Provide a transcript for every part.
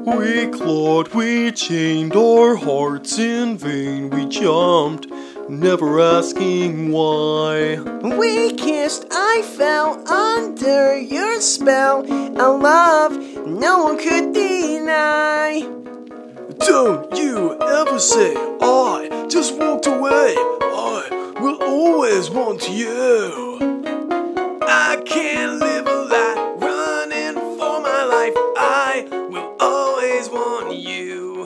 We clawed, we chained our hearts in vain. We jumped, never asking why. We kissed, I fell under your spell. A love no one could deny. Don't you ever say I just walked away. I will always want you. I can't live a life running for my life. I will always want you.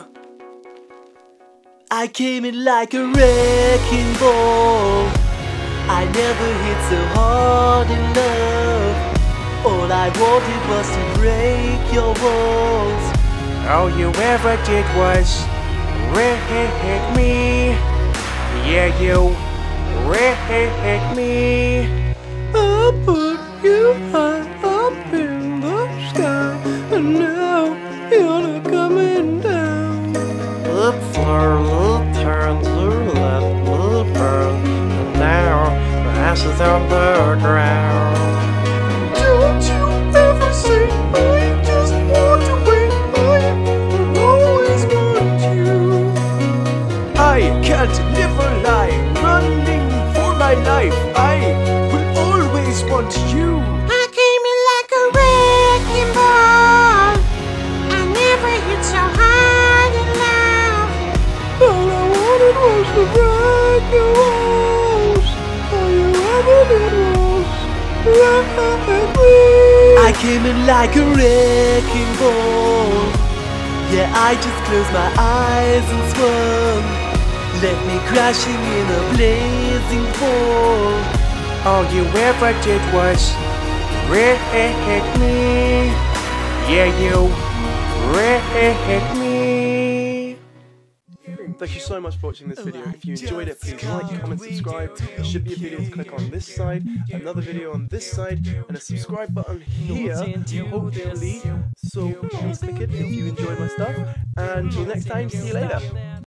I came in like a wrecking ball. I never hit so hard in love. All I wanted was to break your walls. All you ever did was wreck me. Yeah, you wrecked me. I put you high up in the sky, and now you're not coming down. Oops, little turn, little left, little burn, and now the ashes on the ground. Don't you ever say I just walked away. I will always want you. I can't live a lie running for my life. I will always want you. I came in like a wrecking ball. I never hit so hard in love. All I wanted was to break your walls. All you ever did was wreck me. I came in like a wrecking ball. Yeah, I just closed my eyes and swung. Left me crashing in a blazing fall. All you ever did was wreck me. Yeah, you wrecked me. Thank you so much for watching this video. If you enjoyed it, please like, comment, subscribe. There should be a video to click on this side, another video on this side, and a subscribe button here, hopefully. So please click it if you enjoy my stuff. And until next time, see you later.